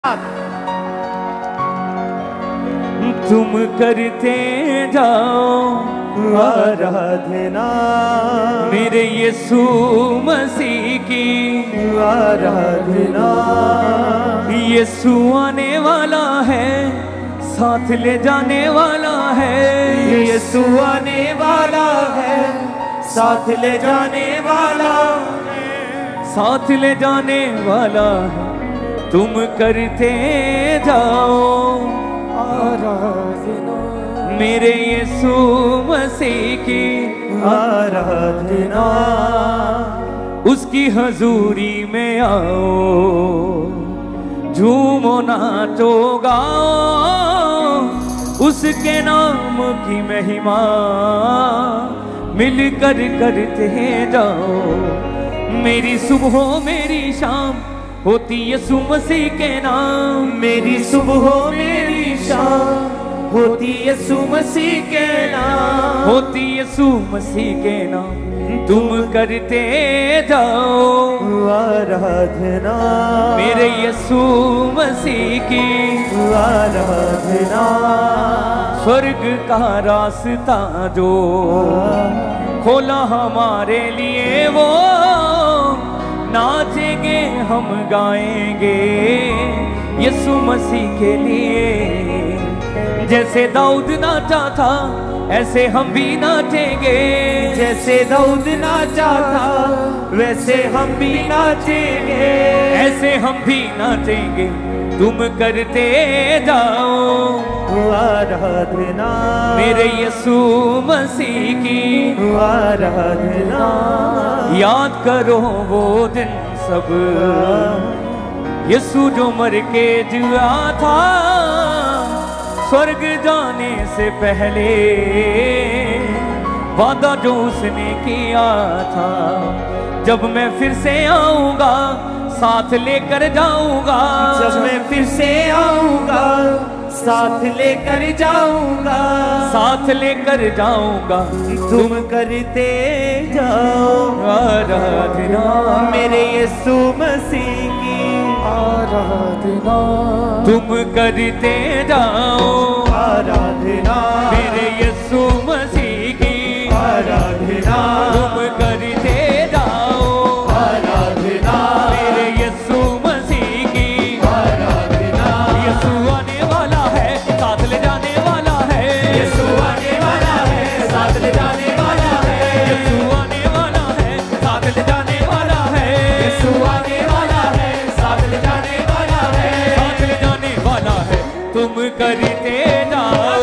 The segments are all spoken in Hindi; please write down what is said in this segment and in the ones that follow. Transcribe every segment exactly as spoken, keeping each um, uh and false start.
तुम करते जाओ आराधना मेरे यीशु मसीह की आराधना। यीशु आने वाला है, साथ ले जाने वाला है। यीशु आने वाला है, साथ ले जाने वाला है, साथ ले जाने वाला है। तुम करते जाओ आराधना मेरे यीशु मसीह की आराधना। उसकी हजूरी में आओ, झूमो नाचो गाओ, उसके नाम की महिमा मिलकर करते जाओ। मेरी सुबह मेरी शाम होती यीशु मसीह के नाम। मेरी सुबह मेरी शाम होती यीशु मसीह के नाम, होती यीशु मसीह के नाम। तुम करते जाओ आराधना मेरे यीशु मसीह की आराधना। स्वर्ग का रास्ता जो खोला हमारे लिए, वो नाचेंगे हम गाएंगे यीशु मसीह के लिए। जैसे दाऊद नाचा था ऐसे हम भी नाचेंगे, जैसे दाऊद नाचा था वैसे हम भी नाचेंगे, ऐसे हम भी नाचेंगे। तुम करते जाओ आराधना मेरे यीशु मसीह की आराधना। याद करो वो दिन सब, यीशु जो मर के जिया था स्वर्ग जाने से पहले। वादा जो उसने किया था, जब मैं फिर से आऊंगा साथ लेकर जाऊंगा। जब मैं फिर से आऊंगा साथ लेकर जाऊंगा, साथ लेकर जाऊंगा। तुम करते जाओ आराधना मेरे यीशु मसीह की आराधना। तुम करते जाओ आराधना मेरे यीशु मसीह की आराधना। तुम करते जाओ आराधना मेरे यीशु मसीह की आराधना। यीशु आने वाला है, साथ ले जाने वाला है। यीशु आने वाला है, साथ ले जाने वाला है। यीशु आने वाला है, साथ ले जाने वाला है। यीशु आने वाला है, साथ ले जाने वाला है, साथ ले जाने वाला है। तुम करते जाओ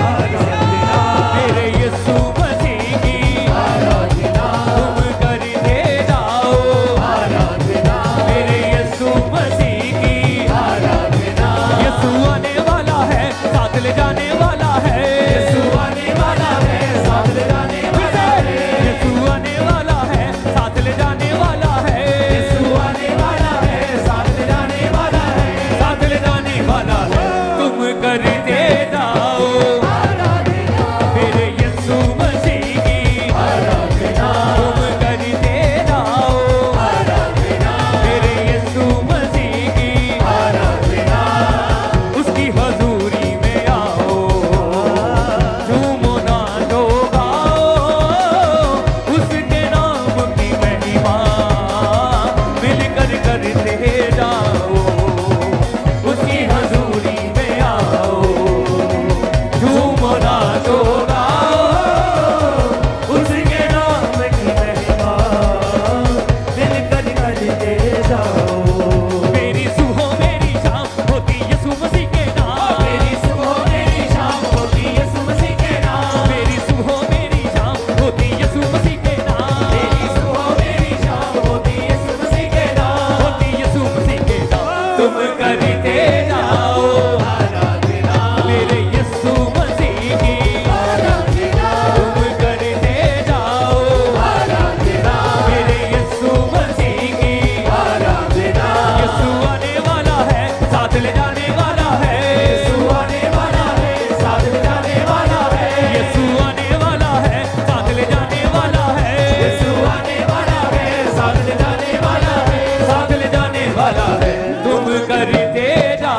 मेरे यीशु मसीह की आराधना तुम करते जाओ आराधना मेरे यीशु मसीह की आराधना। यीशु आने वाला है, साथ ले जाने वाला है। यीशु आने वाला है, साथ ले जाने वाला है। यीशु आने वाला है, साथ ले जाने वाला है। यीशु आने वाला है, साथ ले जाने वाला है, साथ ले जाने वाला है। तुम करते जाओ मेरे यीशु मसीह की आराधना तुम करते जाओ आराधना मेरे यीशु मसीह की आराधना। उसकी हजूरी में आओ, झूमो नाचो गाओ, उसके नाम की महिमा मिलकर करते जाओ। उसकी हजूरी में आओ, झूमो नाचो गाओ, उसके नाम की महिमा मिलकर करते जाओ। मेरी सुबह मेरी शाम होती यीशु मसीह के नाम। मेरी सुबह मेरी शाम होती यीशु मसीह के नाम, मेरी सुबह मेरी शाम होती यीशु मसीह के नाम। मेरी सुबह मेरी शाम होती यीशु मसीह के नाम। होती यीशु मसीह के नाम। तुम करते जाओ आराधना मेरे यीशु मसीह की आराधना तुम करते जाओ आराधना मेरे यीशु मसीह की। आराधना। यीशु आने वाला है, साथ ले जाने वाला है। यीशु आने वाला है, साथ ले जाने वाला है। यीशु आने वाला है, साथ ले जाने वाला है। यीशु आने वाला है, साथ ले जाने वाला है, साथ ले जाने वाला है। तुम करते जाओ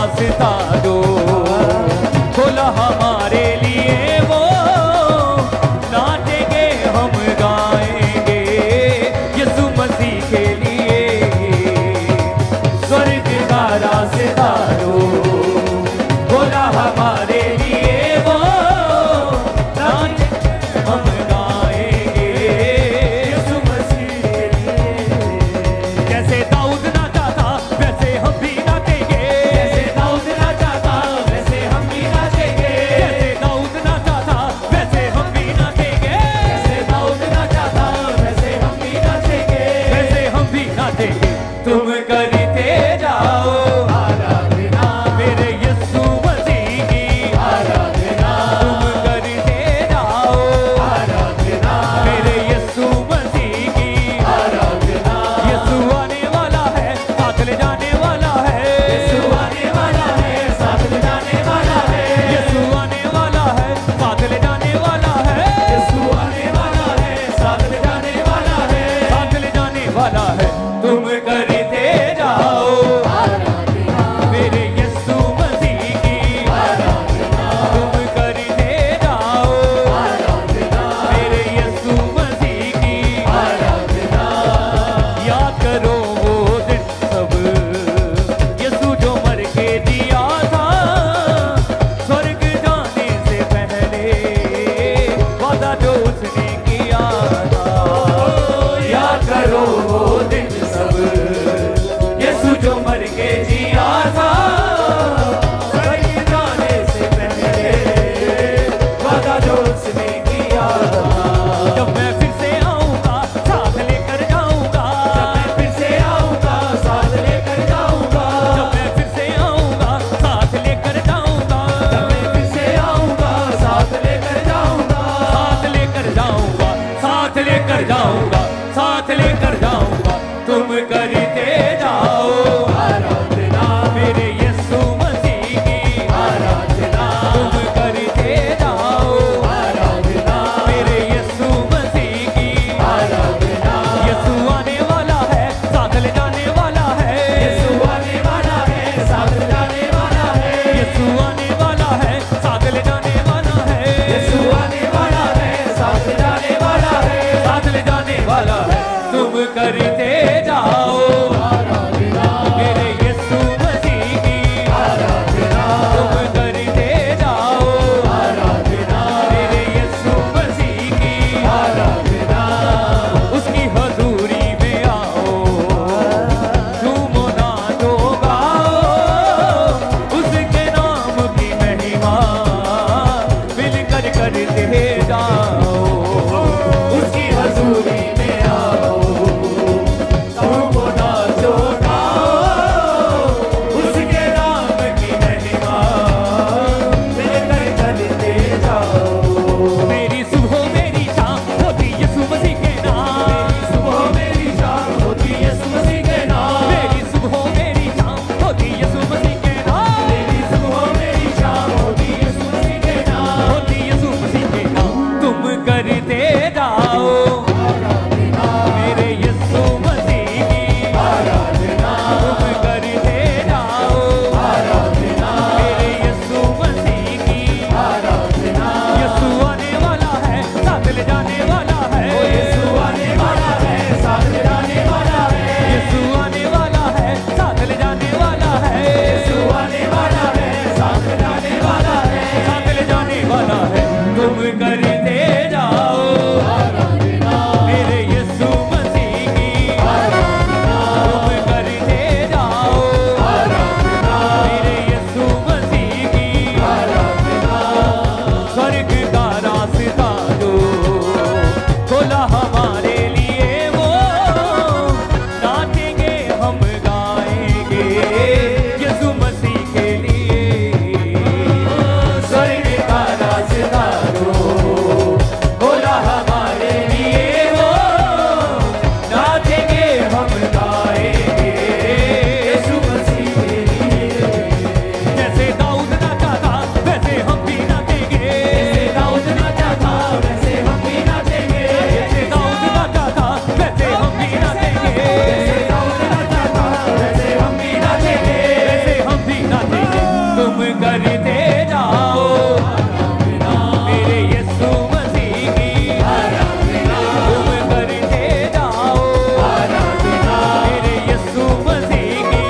रास्ता जो खोला हमारे लिए वो नाचेंगे हम गाएंगे यीशु मसीह के लिए स्वर्ग का रास्ता जो खोला हमारे लिए वो नाचेंगे हम गाएंगे यीशु मसीह के लिए। जैसे दाऊद नाचा था वैसे हम भी नाचेंगे जैसे दाऊद नाचा था वैसे हम भी नाचेंगे जैसे दाऊद नाचा था वैसे हम भी नाचेंगे जैसे दाऊद नाचा था वैसे हम भी नाचेंगे वैसे हम भी नाचेंगे। तुम करते जाओ आराधना मेरे यीशु मसीह की आराधना तुम करते जाओ आराधना मेरे यीशु मसीह की आराधना। यीशु आने वाला है साथ ले जाने वाला है यीशु आने वाला है साथ ले जाने वाला है यीशु आने वाला है साथ ले जाने वाला है यीशु आने वाला है साथ ले जाने वाला है साथ ले जाने वाला है। तुम करते जाओ आराधना मेरे यीशु मसीह की आराधना तुम करते जाओ आराधना मेरे यीशु मसीह की आराधना। याद करो वो दिन सब यीशु जो मर के जिया था स्वर्ग जाने से पहले वादा जो उसने किया था। याद करो वो दिन सब यीशु जो मर के जिया था स्वर्ग जाने से पहले वादा जो उसने किया था। जब मैं फिर से आऊंगा साथ लेकर जाऊंगा जब मैं फिर से आऊंगा साथ लेकर जाऊंगा जब मैं फिर से आऊंगा साथ लेकर जाऊंगा जब मैं फिर से आऊंगा साथ लेकर जाऊंगा साथ लेकर जाऊंगा साथ लेकर जाऊंगा साथ लेकर जाऊंगा। तुम करते जाओ आराधना मेरे यीशु मसीह की आराधना तुम करते जाओ आराधना मेरे यीशु मसीह की आराधना। यीशु आने वाला है साथ ले जाने वाला है यीशु आने वाला है साथ ले जाने वाला है यीशु आने वाला है साथ ले जाने वाला है यीशु आने वाला है साथ ले जाने वाला है साथ ले जाने वाला है। तुम करते जाओ आराधना मेरे यीशु मसीह की आराधना तुम करते जाओ आराधना मेरे यीशु मसीह की आराधना। उसकी हजूरी में आओ झूमो नाचो गाओ उसके नाम की महिमा मिलकर करते जाओ। उसकी हजूरी में आओ करते जाओ मेरे यीशु मसीह की तुम करते जाओ मेरे यीशु मसीह की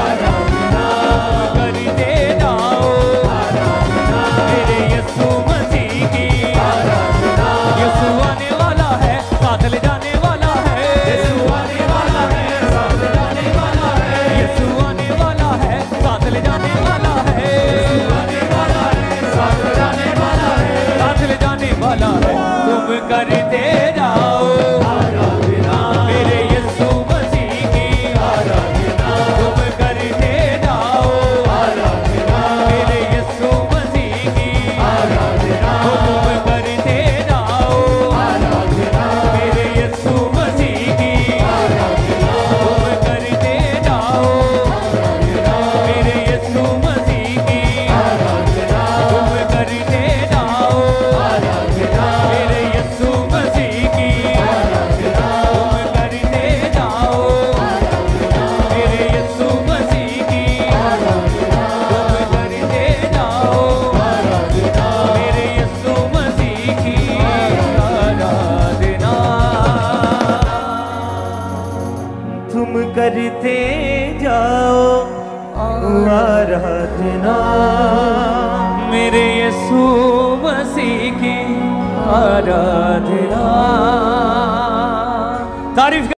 करते जाओ मेरे यीशु मसीह की। यीशु आने वाला है साथ ले जाने वाला है यीशु आने वाला है साथ ले जाने वाला है यीशु आने वाला है साथ ले जाने वाला है यीशु आने वाला है साथ ले जाने वाला है साथ ले जाने वाला है। तुम करते जाओ मेरे यीशु मसीह की तुम करते जाओ मेरे यीशु मसीह की तुम करते जाओ मेरे यीशु मसीह की तुम करते जाओ मेरे यीशु मसीह की तुम करते जाओ मेरे यीशु मसीह की तुम करते जाओ मेरे यीशु मसीह की तुम करते जाओ मेरे यीशु मसीह की आराधना। तुम करते जाओ आराधना मेरे यीशु मसीह की आराधना। तारीफ